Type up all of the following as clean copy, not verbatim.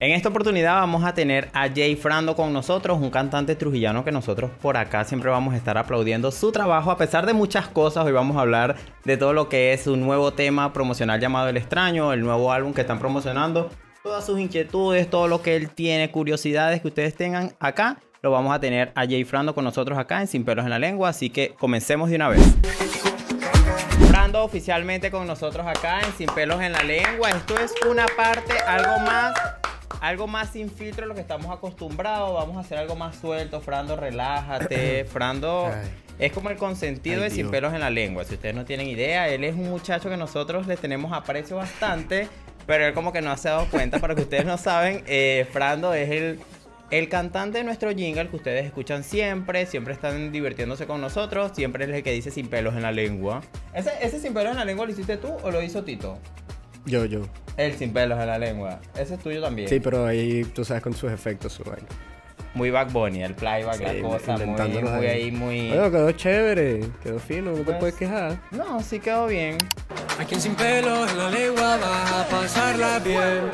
En esta oportunidad vamos a tener a Jay Frando con nosotros, un cantante trujillano que nosotros por acá siempre vamos a estar aplaudiendo su trabajo a pesar de muchas cosas. Hoy vamos a hablar de todo lo que es un nuevo tema promocional llamado El Extraño, el nuevo álbum que están promocionando, todas sus inquietudes, todo lo que él tiene, curiosidades que ustedes tengan acá. Lo vamos a tener a Jay Frando con nosotros acá en Sin Pelos en la Lengua, así que comencemos de una vez. Frando oficialmente con nosotros acá en Sin Pelos en la Lengua. Esto es una parte, algo más sin filtro de lo que estamos acostumbrados. Vamos a hacer algo más suelto. Frando, relájate. Frando es como el consentido de Sin Pelos en la Lengua. Si ustedes no tienen idea, él es un muchacho que nosotros le tenemos aprecio bastante, pero él como que no se ha dado cuenta. Para que ustedes no saben, Frando es el cantante de nuestro jingle que ustedes escuchan siempre. Siempre están divirtiéndose con nosotros. Siempre es el que dice Sin Pelos en la Lengua. ¿Ese Sin Pelos en la Lengua lo hiciste tú o lo hizo Tito? Yo. El Sin Pelos en la Lengua. Ese es tuyo también. Sí, pero ahí tú sabes con sus efectos, su vaina. Muy Bad Bunny, el playback, sí, la cosa, muy ahí, muy... Bueno, quedó chévere, quedó fino, no te puedes quejar. No, sí quedó bien. Aquí en Sin Pelos en la Lengua vas a pasarla bien.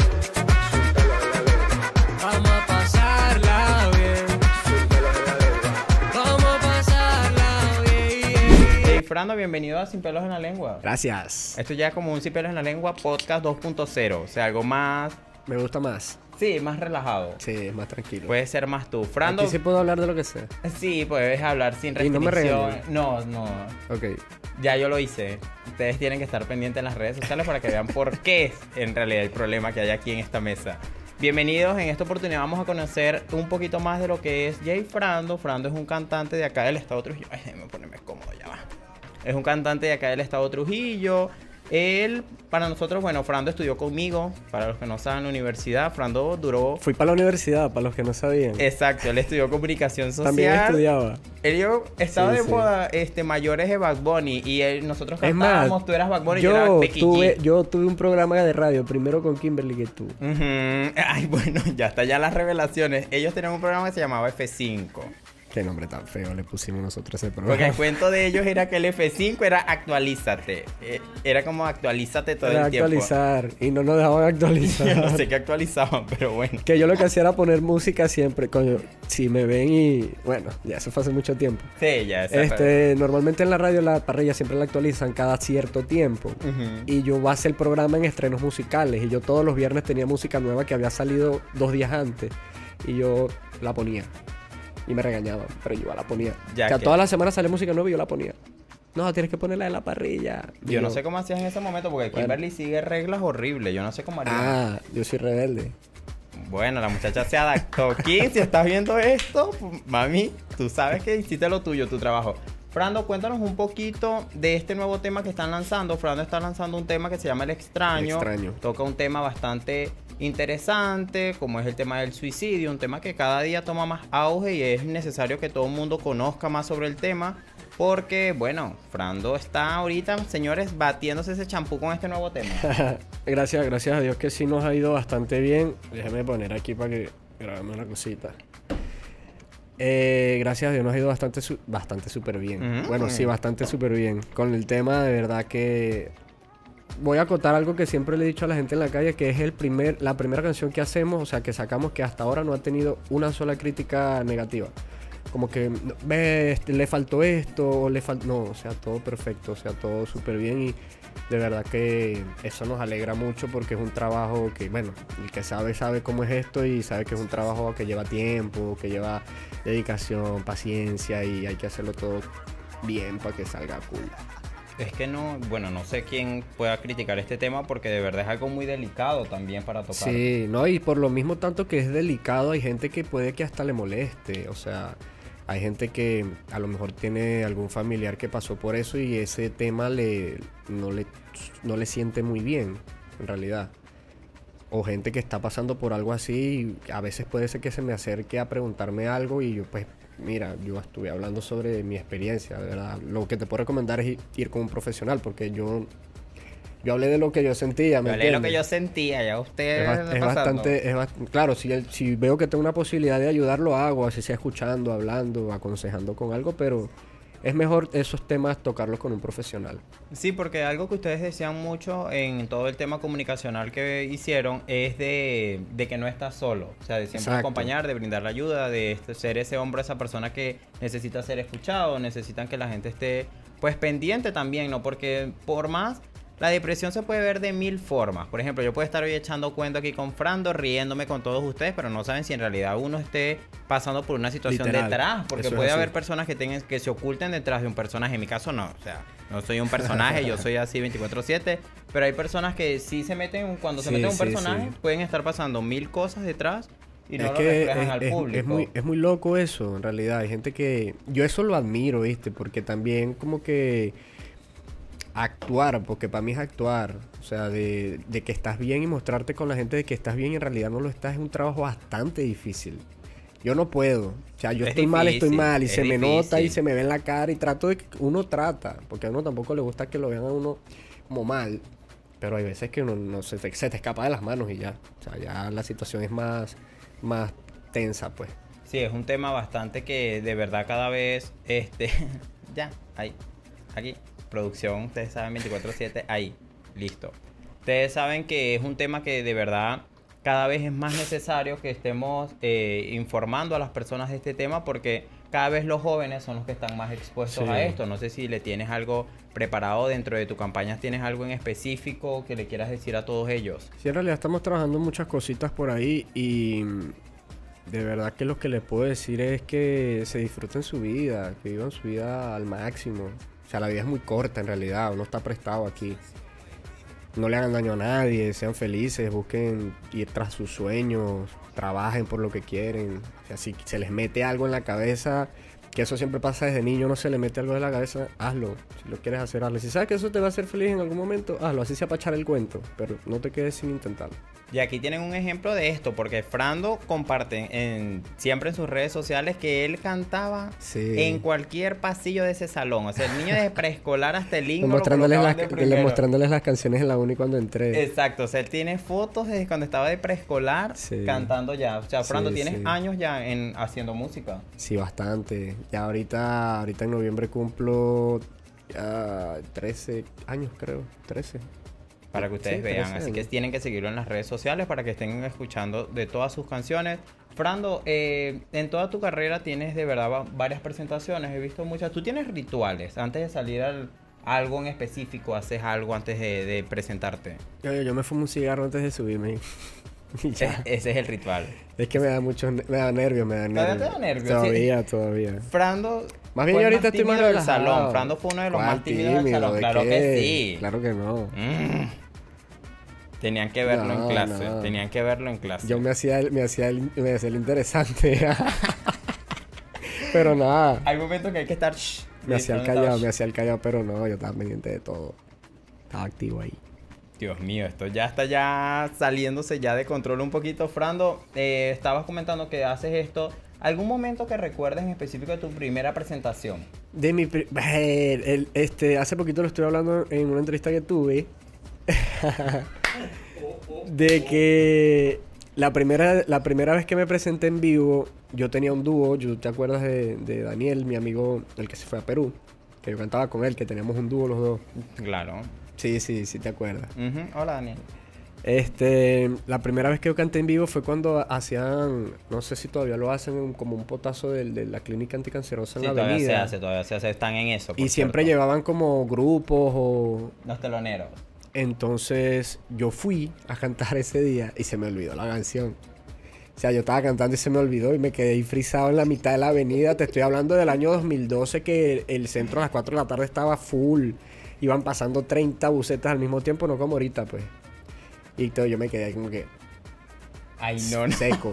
Vamos a pasarla bien. Vamos a pasarla bien. Hey, Frando, bienvenido a Sin Pelos en la Lengua. Gracias. Esto ya es como un Sin Pelos en la Lengua podcast 2.0, o sea, algo más... Me gusta más. Sí, más relajado. Sí, es más tranquilo. Puedes ser más tú. Frando... Aquí sí puedo hablar de lo que sea. Sí, puedes hablar sin restricción. Y no me regañen. No. Ok. Ya yo lo hice. Ustedes tienen que estar pendientes en las redes sociales para que vean por qué es en realidad el problema que hay aquí en esta mesa. Bienvenidos, en esta oportunidad vamos a conocer un poquito más de lo que es Jay Frando. Frando es un cantante de acá del estado Trujillo. Ay, déjame ponerme cómodo, ya va. Es un cantante de acá del estado Trujillo. Él, para nosotros, bueno, Frando estudió conmigo. Para los que no saben, en la universidad. Frando duró... Fui para la universidad, para los que no sabían. Exacto, él estudió comunicación social. También estudiaba. Él estaba de moda, mayores de Bad Bunny. Y nosotros cantábamos, es más, tú eras Bad Bunny y yo era Becky G. Yo tuve un programa de radio, primero con Kimberly que tú. Ay, bueno, ya está, ya las revelaciones. Ellos tenían un programa que se llamaba F5. Qué nombre tan feo le pusimos nosotros ese programa. Porque el cuento de ellos era que el F5 era actualízate. Era como actualízate todo el tiempo. Actualizar. Y no nos dejaban actualizar. Yo no sé qué actualizaban, pero bueno. Que yo lo que hacía era poner música siempre. Coño, si me ven y... Bueno, ya eso fue hace mucho tiempo. Sí, ya. Normalmente en la radio la parrilla siempre la actualizan cada cierto tiempo. Y yo base el programa en estrenos musicales. Y yo todos los viernes tenía música nueva que había salido 2 días antes. Y yo la ponía. Y me regañaban, pero yo la ponía. Todas las semanas sale música nueva y yo la ponía. No, tienes que ponerla en la parrilla. Yo no sé cómo hacías en ese momento, porque Kimberly sigue reglas horribles. Yo no sé cómo haría. Ah, yo soy rebelde. Bueno, la muchacha se adaptó. Kim, si estás viendo esto, mami, tú sabes que hiciste lo tuyo, tu trabajo. Frando, cuéntanos un poquito de este nuevo tema que están lanzando. Frando está lanzando un tema que se llama El Extraño. El Extraño. Toca un tema bastante interesante, como es el tema del suicidio, un tema que cada día toma más auge y es necesario que todo el mundo conozca más sobre el tema, porque, bueno, Frando está ahorita, señores, batiéndose ese champú con este nuevo tema. Gracias a Dios que sí nos ha ido bastante bien. Déjame poner aquí para que grabemos una cosita. Gracias a Dios nos ha ido bastante súper bien. Bueno, sí, bastante súper bien. Con el tema, de verdad que... Voy a acotar algo que siempre le he dicho a la gente en la calle, que es la primera canción que hacemos, o sea, que sacamos, que hasta ahora no ha tenido una sola crítica negativa. Como que, le faltó esto, o no, o sea, todo perfecto, o sea, todo súper bien, y de verdad que eso nos alegra mucho porque es un trabajo que, bueno, el que sabe cómo es esto y sabe que es un trabajo que lleva tiempo, que lleva dedicación, paciencia, y hay que hacerlo todo bien para que salga cool. Es que no sé quién pueda criticar este tema porque de verdad es algo muy delicado también para tocar. Sí, no, y por lo mismo tanto que es delicado, hay gente que puede que hasta le moleste, o sea, hay gente que a lo mejor tiene algún familiar que pasó por eso y ese tema no le siente muy bien, en realidad. O gente que está pasando por algo así, y a veces puede ser que se me acerque a preguntarme algo y yo pues... Mira, yo estuve hablando sobre mi experiencia, de verdad. Lo que te puedo recomendar es ir con un profesional, porque yo hablé de lo que yo sentía, ¿me entiendes? Hablé de lo que yo sentía, ya usted es bastante... Claro, si veo que tengo una posibilidad de ayudar, lo hago, así sea escuchando, hablando, aconsejando con algo, pero es mejor esos temas tocarlos con un profesional. Sí, porque algo que ustedes decían mucho en todo el tema comunicacional que hicieron es de que no estás solo. O sea, de siempre Exacto. acompañar, de brindar la ayuda, de ser ese hombre, esa persona que necesita ser escuchado, necesitan que la gente esté pues pendiente también, ¿no? Porque por más... La depresión se puede ver de 1000 formas. Por ejemplo, yo puedo estar hoy echando cuento aquí con Frando, riéndome con todos ustedes, pero no saben si en realidad uno esté pasando por una situación Literal. detrás. Porque Eso es puede así. haber personas que se oculten detrás de un personaje. En mi caso no. O sea, no soy un personaje, yo soy así 24/7. Pero hay personas que sí se meten, cuando se Sí, meten en un sí, personaje, sí. pueden estar pasando 1000 cosas detrás y no Es lo que reflejan al público. es muy loco eso, en realidad. Hay gente que... Yo eso lo admiro, ¿viste? Porque también como que... Actuar, porque para mí es actuar. O sea, de que estás bien y mostrarte con la gente de que estás bien y en realidad no lo estás, es un trabajo bastante difícil. Yo no puedo. O sea, yo Es estoy mal y es se me nota y difícil. se me ve en la cara y trato de que uno trata, porque a uno tampoco le gusta que lo vean a uno como mal. Pero hay veces que uno no se te escapa de las manos y ya. O sea, ya la situación es más tensa, pues. Sí, es un tema bastante que de verdad cada vez, ya, ahí, aquí, producción, ustedes saben, 24/7, ahí, listo. Ustedes saben que es un tema que de verdad cada vez es más necesario que estemos informando a las personas de este tema porque cada vez los jóvenes son los que están más expuestos Sí. a esto. No sé si le tienes algo preparado dentro de tu campaña, tienes algo en específico que le quieras decir a todos ellos. Sí, en realidad estamos trabajando muchas cositas por ahí y de verdad que lo que les puedo decir es que se disfruten su vida, que vivan su vida al máximo. O sea, la vida es muy corta en realidad, uno está prestado aquí. No le hagan daño a nadie, sean felices, busquen ir tras sus sueños, trabajen por lo que quieren. O sea, si se les mete algo en la cabeza, que eso siempre pasa desde niño, no se le mete algo en la cabeza, hazlo. Si lo quieres hacer, hazlo. Si sabes que eso te va a hacer feliz en algún momento, hazlo. Así sea para echar el cuento, pero no te quedes sin intentarlo. Y aquí tienen un ejemplo de esto, porque Frando comparte siempre en sus redes sociales que él cantaba Sí. en cualquier pasillo de ese salón. O sea, el niño de preescolar hasta el himno lo Demostrándoles, colocaban de primero. demostrándoles las canciones en la uni cuando entré. Exacto, o sea, él tiene fotos desde cuando estaba de preescolar Sí. cantando ya. O sea, Frando, Sí, tienes sí. años ya haciendo música. Sí, bastante. Ya ahorita en noviembre cumplo ya 13 años, creo. 13. Para que ustedes Sí, vean, 13 así que años. tienen que seguirlo en las redes sociales para que estén escuchando de todas sus canciones. Frando, en toda tu carrera tienes de verdad varias presentaciones, he visto muchas. ¿Tú tienes rituales antes de salir a algo en específico? ¿Haces algo antes de presentarte? Yo me fumo un cigarro antes de subirme. Y ya. Ese es el ritual. Es que me da nervios, ¿Todavía te da nervios? Todavía. Frando Más bien fue yo el ahorita estoy más tímido del relajado. salón. Frando fue uno de los ¿Cuál más tímidos del tímido? salón. ¿De Claro qué? que sí. Claro que no. Tenían que verlo en No, clase. no. Tenían que verlo en clase. Yo me hacía el interesante. Pero nada. Hay momentos que hay que estar... Me hacía el ¿dónde estaba? callado, pero no, yo estaba pendiente de todo. Estaba activo ahí. Dios mío, esto ya está ya saliéndose ya de control un poquito. Frando, estabas comentando que haces esto. ¿Algún momento que recuerdes en específico de tu primera presentación? De mi hace poquito lo estuve hablando en una entrevista que tuve. De que la primera vez que me presenté en vivo, yo tenía un dúo. ¿Te acuerdas de Daniel, mi amigo, el que se fue a Perú? Que yo cantaba con él, que teníamos un dúo los dos. Claro. Sí, te acuerdas. Ujú. Hola, Daniel. La primera vez que yo canté en vivo fue cuando hacían, no sé si todavía lo hacen, como un potazo de la clínica anticancerosa en Sí, la todavía avenida. todavía se hace. Están en eso, por Y siempre cierto. llevaban como grupos o... Los teloneros. Entonces yo fui a cantar ese día y se me olvidó la canción. O sea, yo estaba cantando y se me olvidó y me quedé ahí frisado en la mitad de la avenida. Te estoy hablando del año 2012 que el centro a las 4 de la tarde estaba full. Iban pasando 30 busetas al mismo tiempo, no como ahorita, pues. Y todo, yo me quedé ahí como que... Ay, no. Seco.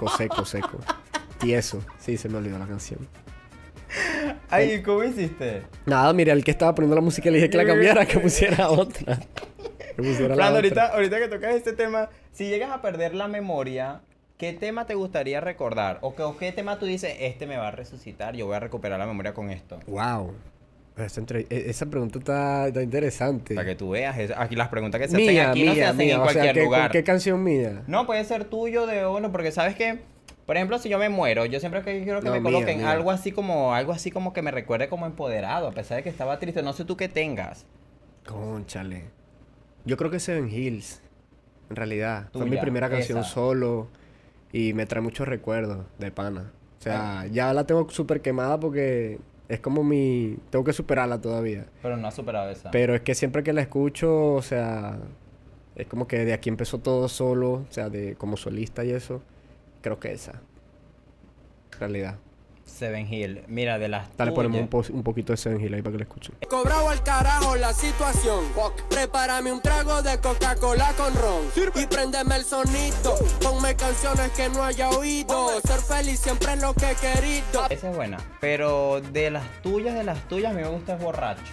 Tieso. Sí, se me olvidó la canción. Ay, ¿cómo hiciste? Nada, mira, el que estaba poniendo la música le dije que la cambiara, que pusiera otra. Que pusiera la Frando, otra. ahorita que tocas este tema, si llegas a perder la memoria, ¿qué tema te gustaría recordar? ¿O qué tema tú dices, este me va a resucitar, yo voy a recuperar la memoria con esto? Wow. Esa pregunta está interesante. Para que tú veas, aquí las preguntas que se hacen aquí no se hacen en o sea, cualquier lugar. ¿qué canción mía? No, puede ser tuyo de uno, porque sabes que Por ejemplo, si yo me muero, yo siempre quiero que No, me mía, coloquen mía. algo así como que me recuerde como empoderado, a pesar de que estaba triste. No sé tú qué tengas. Cónchale. Yo creo que Seven Hills, en realidad. Fue mi Tuya, primera canción esa. solo y me trae muchos recuerdos de pana. O sea, ya la tengo súper quemada porque es como mi... Tengo que superarla todavía. Pero no has superado esa. Pero es que siempre que la escucho, o sea, es como que de aquí empezó todo solo, o sea, de como solista y eso. Creo que esa. En realidad. Seven Hill. Mira, de las Dale, ponemos tuyas. un poquito de Seven Hill ahí para que la escuchen. Cobrado al carajo la situación. Prepárame un trago de Coca-Cola con ron. Y préndeme el sonido. Ponme canciones que no haya oído. Ser feliz siempre es lo que he querido. Esa es buena. Pero de las tuyas, a mí me gusta es Borracho.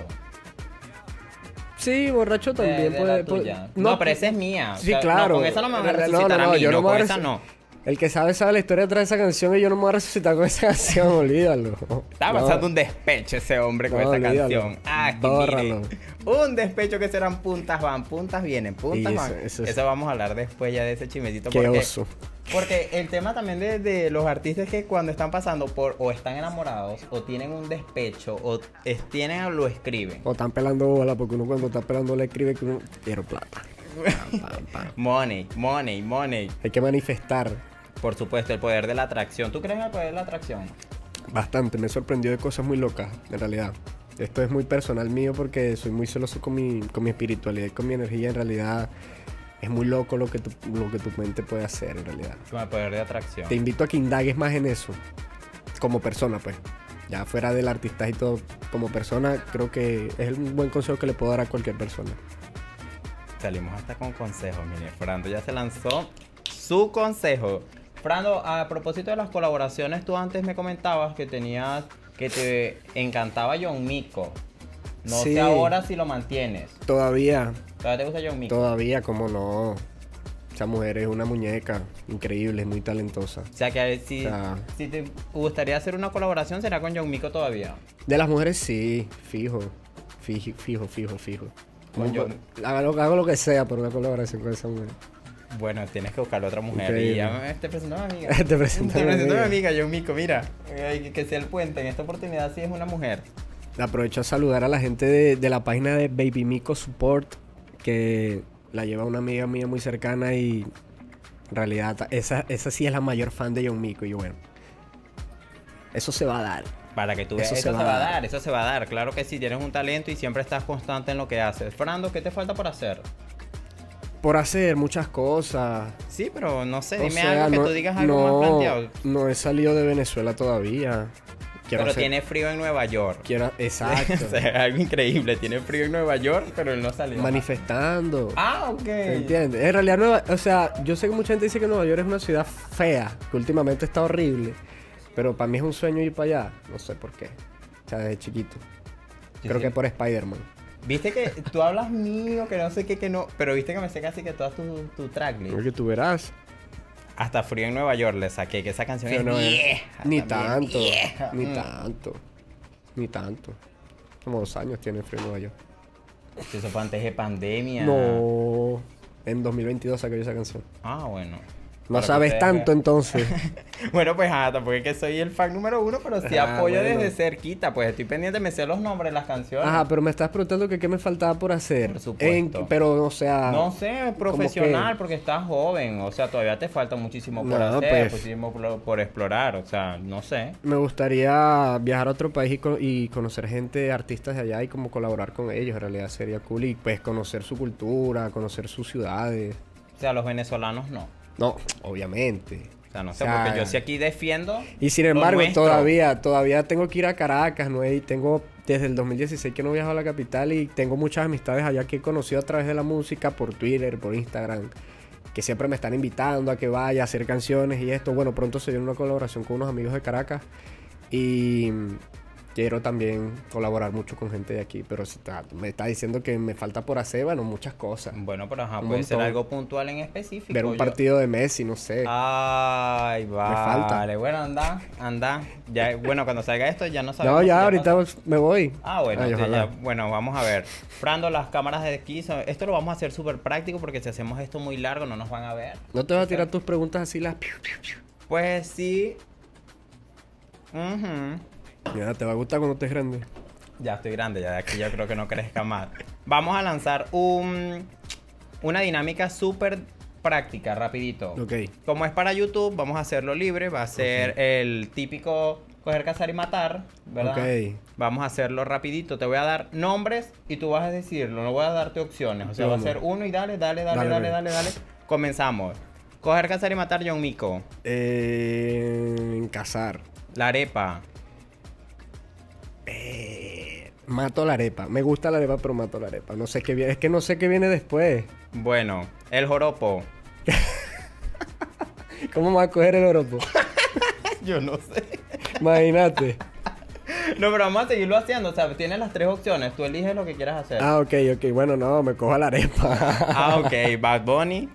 Sí, borracho también de puede... la tuya. puede- No, pero esa es mía. O Sí, sea, claro. No, con esa no me van a No, resucitar a mí. yo No, me con voy a esa resu- no. El que sabe la historia detrás de esa canción y yo no me voy a resucitar con esa canción, olvídalo. Estaba No. pasando un despecho ese hombre con No, esa olvídalo. canción. Ay, Bórralo. mire. Un despecho que serán puntas van, puntas vienen, puntas Y van. eso es- Eso vamos a hablar después ya de ese chismecito. Qué porque, oso. porque el tema también de los artistas es que cuando están pasando por o están enamorados o tienen un despecho o tienen o lo escriben. O están pelando bola, porque uno cuando está pelando le escribe que uno quiero plata. Pam, pam, pam. Money, money, money. Hay que manifestar Por supuesto, el poder de la atracción. ¿Tú crees en el poder de la atracción? bastante. Me sorprendió de cosas muy locas, en realidad. Esto es muy personal mío porque soy muy celoso con mi espiritualidad y con mi energía. En realidad es muy loco lo que tu mente puede hacer, en realidad. Con el poder de atracción. Te invito a que indagues más en eso. Como persona, pues. Ya fuera del artista y todo, como persona, creo que es un buen consejo que le puedo dar a cualquier persona. Salimos hasta con consejos, mire. Frando ya se lanzó su consejo. Frando, a propósito de las colaboraciones, tú antes me comentabas que que te encantaba John Mico. No Sí. sé ahora si lo mantienes. Todavía, ¿Todavía te gusta John Mico? todavía, como no. Esa mujer es una muñeca increíble, es muy talentosa. O sea que si, O sea- si te gustaría hacer una colaboración, será con John Mico todavía. De las mujeres sí, fijo. Fijo. Con John. Hago lo que sea por una colaboración con esa mujer. Bueno, tienes que buscar otra mujer. Increíble. Y ya te presento a mi amiga. Te presento a mi a mi amiga. amiga, John Mico, mira. Que sea el puente. En esta oportunidad sí es una mujer. Aprovecho a saludar a la gente de la página de Baby Mico Support, que la lleva una amiga mía muy cercana y en realidad esa sí es la mayor fan de John Mico. Y bueno, eso se va a dar. Para que tú veas, Eso eso se se va va a a dar. dar, eso se va a dar. Claro que sí, tienes un talento y siempre estás constante en lo que haces. Fernando, ¿qué te falta por hacer? Por hacer muchas cosas. Sí, pero no sé, O dime sea, algo que tú digas algo más planteado. no he salido de Venezuela todavía. Quiero Pero hacer- tiene frío en Nueva York. Exacto. O sea, algo increíble. Tiene frío en Nueva York, pero él no salió. Manifestando. Ah, ok. ¿Entiendes? En realidad, o sea, yo sé que mucha gente dice que Nueva York es una ciudad fea, que últimamente está horrible, pero para mí es un sueño ir para allá. No sé por qué. O sea, desde chiquito. Yo Creo sí. que por Spider-Man. Viste que tú hablas mío, que no sé qué, que no. Pero viste que me sé casi que todas tu tracklist. Porque tú verás. Hasta frío en Nueva York le saqué, que esa canción Sí, es no, vieja. Ni también, tanto. vieja. Ni Mm. tanto. Ni tanto. Como 2 años tiene frío en Nueva York. Eso fue antes de pandemia. No. En 2022 saqué yo esa canción. Ah, bueno. No Para que sabes ustedes tanto vean. entonces. Bueno, pues tampoco es que soy el fan número 1, pero sí Ah, apoyo bueno. desde cerquita. Pues estoy pendiente, me sé los nombres de las canciones. Ajá, pero me estás preguntando que qué me faltaba por hacer. Por supuesto. Pero, o sea... No sé, como profesional, que- porque estás joven. O sea, todavía te falta muchísimo por No, hacer, pues. muchísimo por explorar. O sea, no sé. Me gustaría viajar a otro país y conocer gente, artistas de allá y como colaborar con ellos. En realidad sería cool. Y pues conocer su cultura, conocer sus ciudades. O sea, los venezolanos no. No, obviamente. O sea, no sé, O sea, porque yo sí aquí defiendo. Y sin lo embargo, nuestro. todavía tengo que ir a Caracas, ¿no? Y tengo desde el 2016 que no viajo a la capital y tengo muchas amistades allá que he conocido a través de la música, por Twitter, por Instagram, que siempre me están invitando a que vaya a hacer canciones y esto. Bueno, pronto se viene una colaboración con unos amigos de Caracas y quiero también colaborar mucho con gente de aquí, pero si me está diciendo que me falta por hacer, bueno, muchas cosas. Bueno, pero ajá, Un puede ser montón. algo puntual en específico. Ver un Yo- partido de Messi, no sé. Ay, vale. falta. Bueno, anda. Ya, bueno, cuando salga esto ya no sabemos. No, si ya ahorita pasó. me voy. Ah, bueno, Ay, entonces ojalá. ya- bueno, vamos a ver. Frando, las cámaras de aquí, esto lo vamos a hacer súper práctico porque si hacemos esto muy largo no nos van a ver. No te vas a tirar tus preguntas así las... Pues sí. Ujú. Mira, te va a gustar cuando estés grande. Ya estoy grande, ya de aquí yo creo que no crezca más. Vamos a lanzar una dinámica súper práctica, rapidito. Ok. Como es para YouTube, vamos a hacerlo libre. Va a ser el típico coger, cazar y matar, ¿verdad? Ok. Vamos a hacerlo rapidito. Te voy a dar nombres y tú vas a decirlo. No voy a darte opciones. O sea, va a ser uno y dale. Comenzamos. Coger, cazar y matar, John Mico. Cazar. La arepa. Mato la arepa. Me gusta la arepa, pero mato la arepa. No sé qué viene. Es que no sé qué viene después. Bueno, el joropo. ¿Cómo me va a coger el oropo? Yo no sé. Imagínate. No, pero vamos a seguirlo haciendo. O sea, tienes las 3 opciones. Tú eliges lo que quieras hacer. Ah, ok. Bueno, no, me cojo la arepa. Ah, ok. Bad Bunny.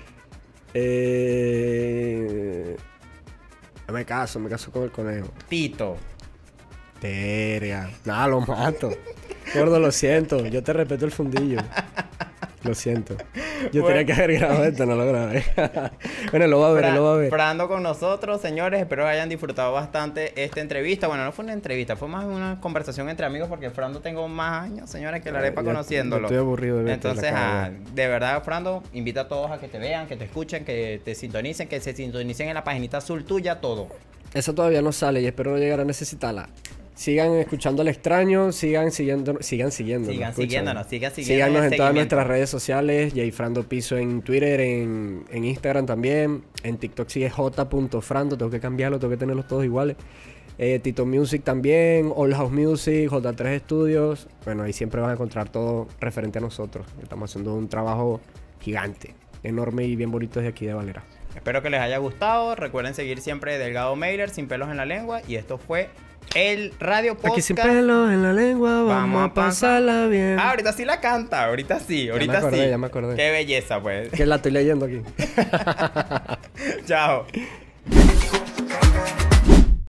Me caso con el conejo. Tito. Verga. Nada, lo mato. Gordo, lo siento. Yo te respeto el fundillo. Lo siento. Yo tenía que haber grabado esto, no lo grabé. Bueno, lo va a ver. Frando con nosotros, señores. Espero que hayan disfrutado bastante esta entrevista. Bueno, no fue una entrevista, fue más una conversación entre amigos porque Frando tengo más años, señores, que la arepa conociéndolo. Estoy aburrido de verte. Entonces, de verdad, Frando, invita a todos a que te vean, que te escuchen, que te sintonicen, que se sintonicen en la paginita azul tuya, todo. Esa todavía no sale y espero no llegar a necesitarla. Sigan escuchando al extraño, sigan siguiéndonos. Síganos Síganos en todas nuestras redes sociales. Jfrando Piso en Twitter, en Instagram también. En TikTok sigue j.frando. Tengo que cambiarlo, tengo que tenerlos todos iguales. Tito Music también, All House Music, J3 Studios. Bueno, ahí siempre van a encontrar todo referente a nosotros. Estamos haciendo un trabajo gigante, enorme y bien bonito desde aquí de Valera. Espero que les haya gustado. Recuerden seguir siempre Delgado Mailer, sin pelos en la lengua. Y esto fue el Radio Podcast. Aquí sin pelos en la lengua, vamos a pasarla bien. Ah, ahorita sí la canta, ahorita sí. Ya me acordé. Qué belleza, pues. Que la estoy leyendo aquí. Chao.